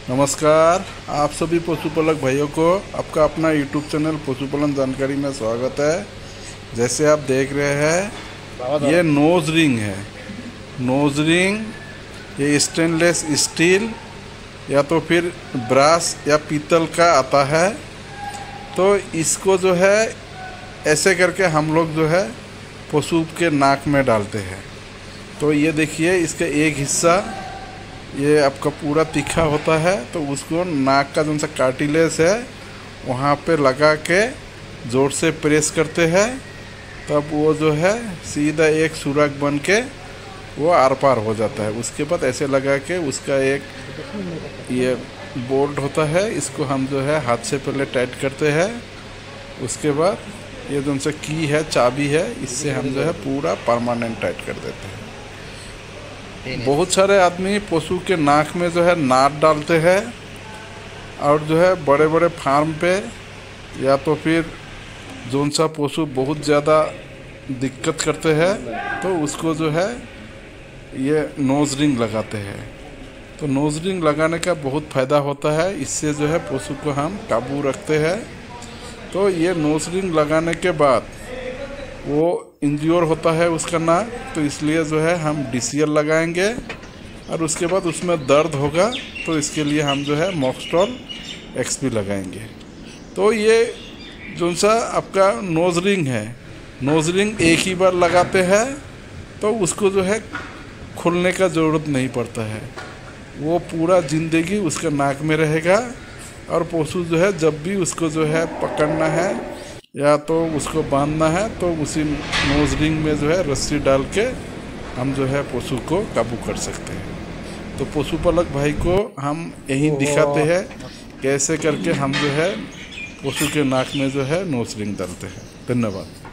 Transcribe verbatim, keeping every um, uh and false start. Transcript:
नमस्कार, आप सभी पशुपालक भाइयों को आपका अपना यूट्यूब चैनल पशुपालन जानकारी में स्वागत है। जैसे आप देख रहे हैं, ये नोज रिंग है। नोज रिंग ये स्टेनलेस स्टील या तो फिर ब्रास या पीतल का आता है। तो इसको जो है ऐसे करके हम लोग जो है पशु के नाक में डालते हैं। तो ये देखिए, इसका एक हिस्सा ये आपका पूरा तीखा होता है, तो उसको नाक का जो सा कार्टिलेज है वहाँ पे लगा के ज़ोर से प्रेस करते हैं, तब वो जो है सीधा एक सुराख बन के वो आर पार हो जाता है। उसके बाद ऐसे लगा के उसका एक ये बोल्ट होता है, इसको हम जो है हाथ से पहले टाइट करते हैं। उसके बाद ये जो सा की है, चाबी है, इससे हम जो है पूरा परमानेंट टाइट कर देते हैं। बहुत सारे आदमी पशु के नाक में जो है नाट डालते हैं, और जो है बड़े बड़े फार्म पे या तो फिर जोन सा पशु बहुत ज़्यादा दिक्कत करते हैं तो उसको जो है ये नोज रिंग लगाते हैं। तो नोज रिंग लगाने का बहुत फ़ायदा होता है, इससे जो है पशु को हम काबू रखते हैं। तो ये नोज रिंग लगाने के बाद वो इंज्योर होता है उसका नाक, तो इसलिए जो है हम डी सी एल लगाएंगे, और उसके बाद उसमें दर्द होगा तो इसके लिए हम जो है मॉक्सटॉल एक्स पी लगाएंगे। तो ये जो सा आपका नोज रिंग है, नोज रिंग एक ही बार लगाते हैं तो उसको जो है खोलने का ज़रूरत नहीं पड़ता है, वो पूरा ज़िंदगी उसका नाक में रहेगा। और पशु जो है जब भी उसको जो है पकड़ना है या तो उसको बांधना है तो उसी नोज रिंग में जो है रस्सी डाल के हम जो है पशु को काबू कर सकते हैं। तो पशुपालक भाई को हम यही दिखाते हैं कैसे करके हम जो है पशु के नाक में जो है नोज रिंग डालते हैं। धन्यवाद।